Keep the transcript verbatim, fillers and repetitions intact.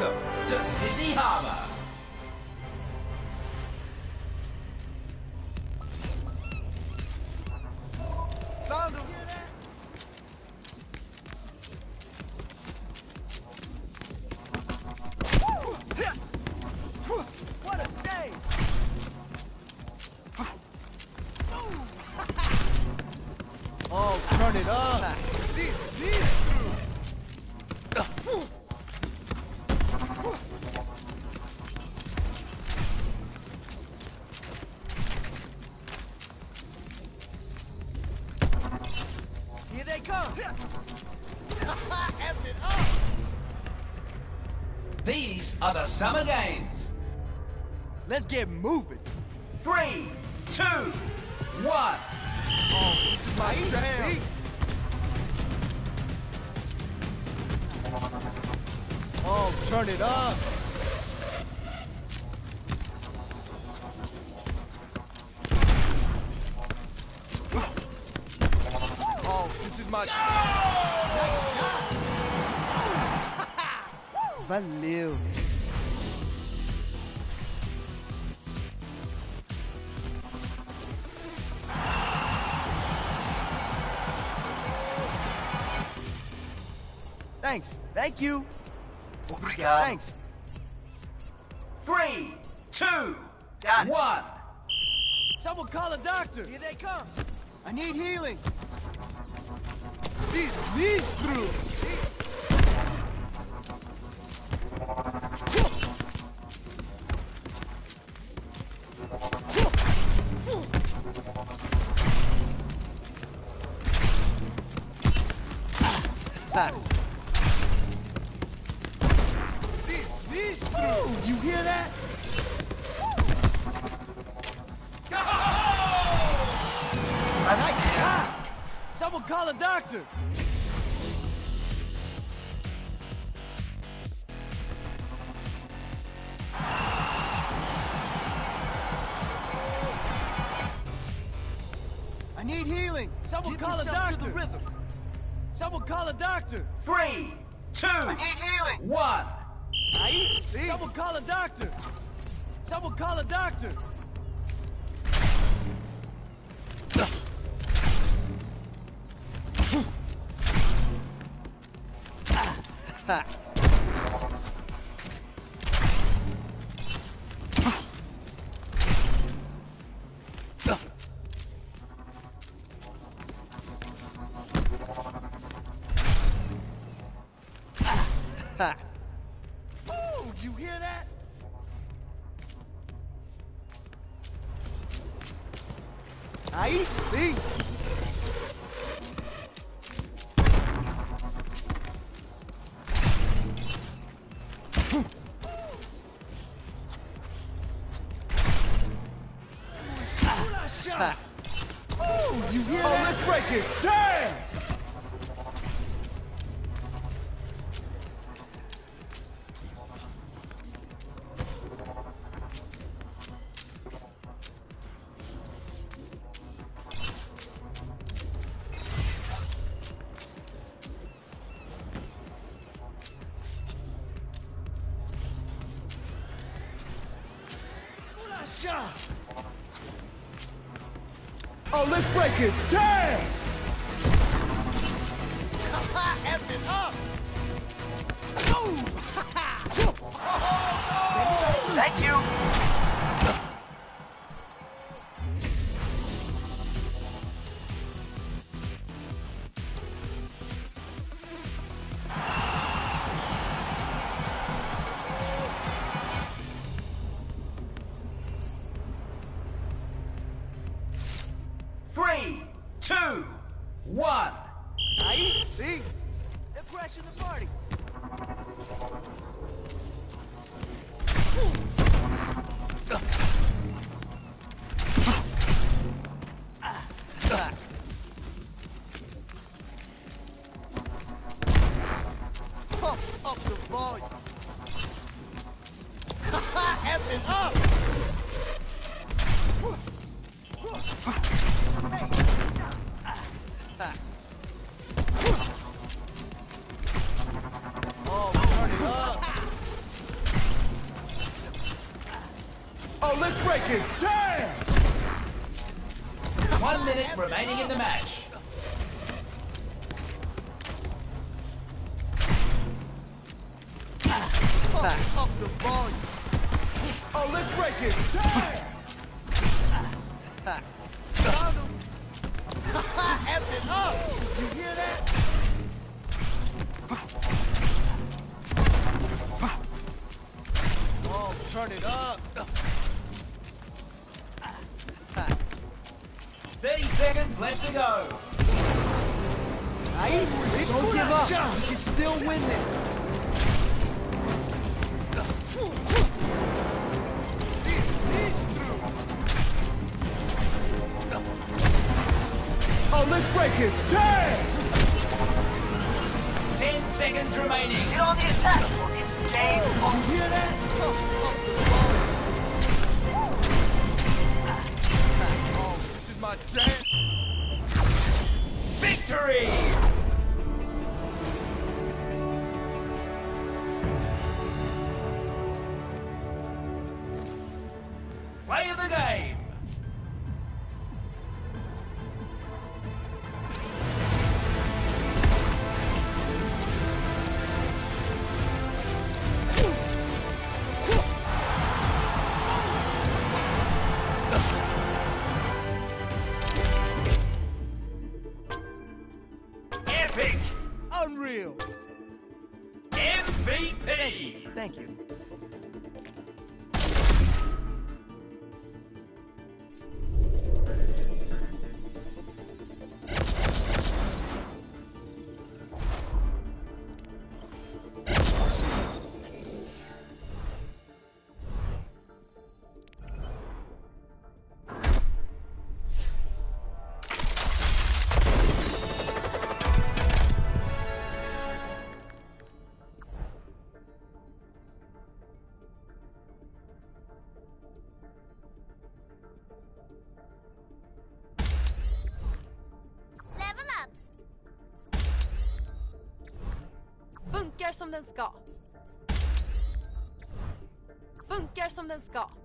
Welcome to Sydney Harbour. Found him. What a save! Oh, turn it up! See, see. Here they come! F it up! These are the Summer Games. Let's get moving! Three, two, one. Oh, this is my jam! Oh, turn it up! Oh, this is my... Valeu! Thanks. Thank you. Obrigado. Thanks. Three, two, Got it. one. Someone call a doctor. Here they come. I need healing. These knees through. These knees through. You hear that? Nice shot! Someone call a doctor! I need healing! Someone Give call a yourself to doctor! the rhythm. Someone call a doctor! Three, two, Need healing. one. Aye? Someone call a doctor! Someone call a doctor! Ooh, you hear that? Aye? See? Oh, you hear Oh, that? let's break it. Damn! Oh, let's break it. Damn! F it up! Thank you. Three, two, one. Aye? See? They're crashing the party. Pump up the volume. F it up! Oh, turn it up! breaking. Damn! One minute remaining in the match. Fuck up the volume. Oh, let's break it. Damn! Found him. F it up. You hear that? Oh, turn it up. thirty seconds left to go. Ahí, don't give up. You can still win this. Oh, let's break it. Damn! Ten seconds remaining. Get on the attack. It's game on. You hear that? Up the volume. Oh, this is my jam. Victory! Play of the game. Epic! Unreal. M V P! Thank you. Funkar som den ska. Funkar som den ska.